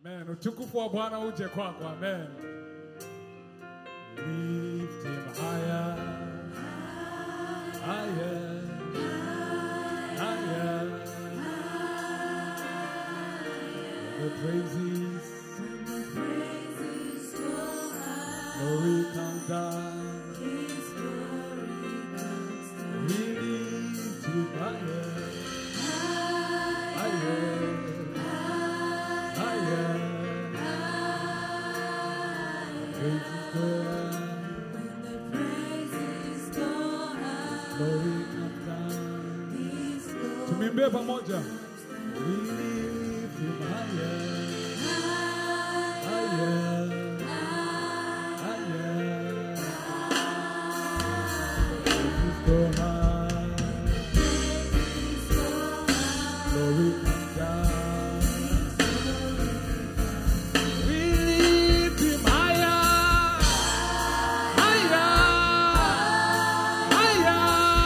Amen. Utukufu wa Bwana uje kwako. Amen. Lift him higher, higher, higher. The praises go high. Glory comes down. His glory comes down. We lift him higher, higher. Tumimbe pamoja. We lift him higher, higher, higher. Praises go high, glory comes down. We lift him higher, higher, higher.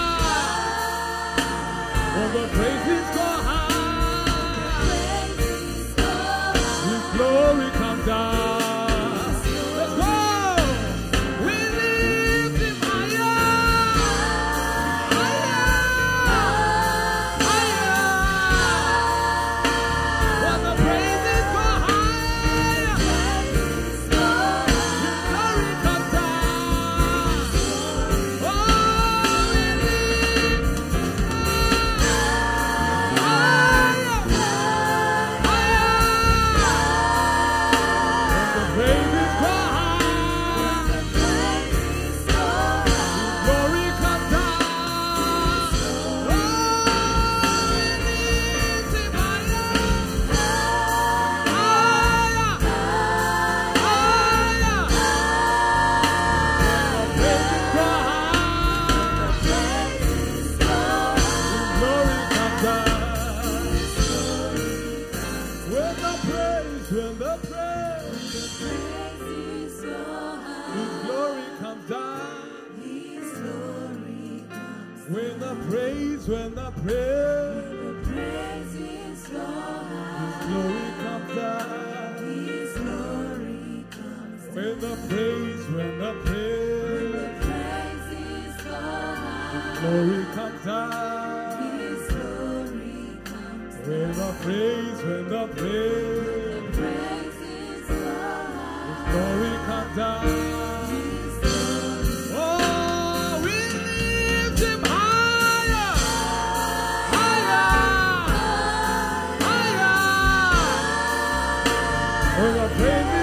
When the praises go high, His glory comes down. Let's go. We lift him higher, higher, higher. When the praises go high, His glory comes down. Oh, we lift when the praises go high, His glory comes down. His glory comes down. When the praises go high, His glory comes down. His glory comes down. When the praises go high, His glory comes down. When the praises